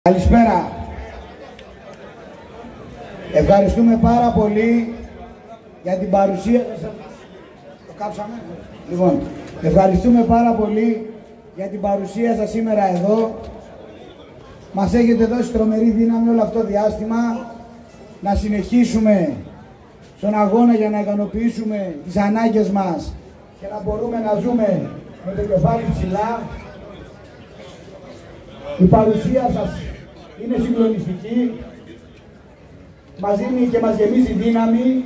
Καλησπέρα. Ευχαριστούμε πάρα πολύ για την παρουσία σας. Το κάψαμε. Λοιπόν, ευχαριστούμε πάρα πολύ για την παρουσία σας σήμερα εδώ. Μας έχετε δώσει τρομερή δύναμη όλο αυτό το διάστημα να συνεχίσουμε στον αγώνα για να ικανοποιήσουμε τις ανάγκες μας και να μπορούμε να ζούμε με το κεφάλι ψηλά. Η παρουσία σας είναι συγκλονιστική, μας δίνει και μας γεμίζει δύναμη.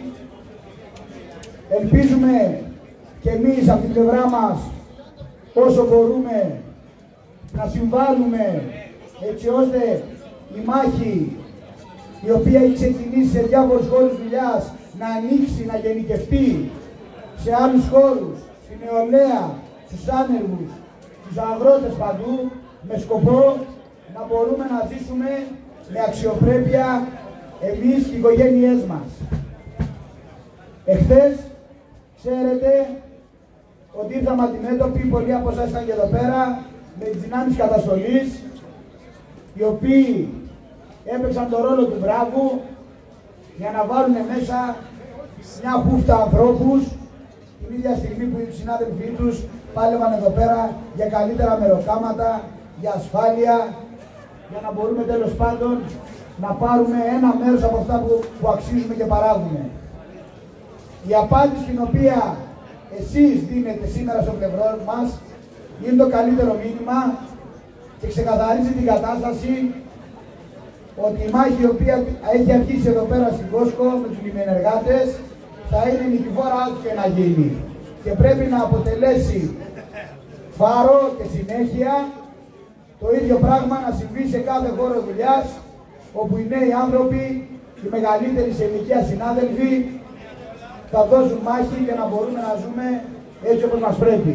Ελπίζουμε και εμείς από την πλευρά μας όσο μπορούμε να συμβάλλουμε έτσι ώστε η μάχη η οποία έχει ξεκινήσει σε διάφορους χώρους δουλειάς να ανοίξει, να γενικευτεί σε άλλους χώρους, στην νεολαία, στους άνεργους, στους αγρότες παντού, με σκοπό να μπορούμε να ζήσουμε με αξιοπρέπεια εμείς και οι οικογένειές μας. Εχθές, ξέρετε ότι ήρθαμε αντιμέτωποι, πολλοί από εσάς ήταν και εδώ πέρα, με τις δυνάμεις καταστολής, οι οποίοι έπαιξαν το ρόλο του μπράβου για να βάλουν μέσα μια χούφτα ανθρώπους την ίδια στιγμή που οι συνάδελφοί τους πάλευαν εδώ πέρα για καλύτερα μεροκάματα, για ασφάλεια, για να μπορούμε τέλος πάντων να πάρουμε ένα μέρος από αυτά που αξίζουμε και παράγουμε. Η απάντηση την οποία εσείς δίνετε σήμερα στο πλευρό μας είναι το καλύτερο μήνυμα και ξεκαθαρίζει την κατάσταση ότι η μάχη η οποία έχει αρχίσει εδώ πέρα στην Κόσκο με τους λιμενεργάτες θα είναι νικηφόρα ό,τι και να γίνει και πρέπει να αποτελέσει φάρο και συνέχεια το ίδιο πράγμα να συμβεί σε κάθε χώρο δουλειάς όπου οι νέοι άνθρωποι, οι μεγαλύτεροι σε ηλικία συνάδελφοι θα δώσουν μάχη για να μπορούμε να ζούμε έτσι όπως μας πρέπει.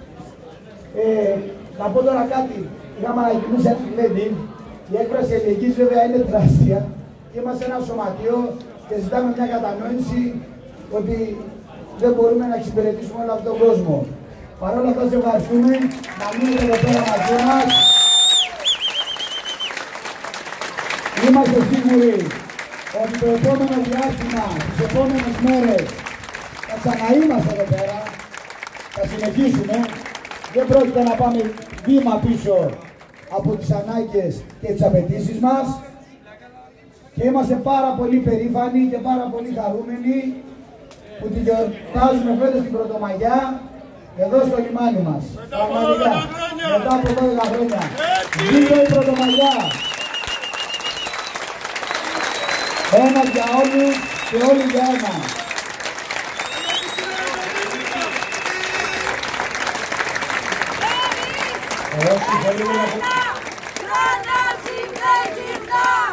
Να πω τώρα κάτι, είχαμε ανακοινώσει αυτή τη λέτη, η έκφραση ελληνικής βέβαια είναι τεράστια και είμαστε ένα σωματείο και ζητάμε μια κατανόηση ότι δεν μπορούμε να εξυπηρετήσουμε όλο αυτόν τον κόσμο. Παρ' όλα αυτά, σε ευχαριστούμε να μείνετε εδώ πέρα μαζί μας. Είμαστε σίγουροι ότι το επόμενο διάστημα, τις επόμενες μέρες, θα ξαναείμαστε εδώ πέρα, θα συνεχίσουμε. Δεν πρόκειται να πάμε βήμα πίσω από τις ανάγκες και τις απαιτήσεις μας και είμαστε πάρα πολύ περήφανοι και πάρα πολύ χαρούμενοι που την γιορτάζουμε φέτος την Πρωτομαγιά εδώ στο λιμάνι μας. Πραγματικά, μετά από 12 χρόνια. Ζήτω η Πρωτομαγιά! Ένα για όλους και όλοι για ένα. Χρόνια,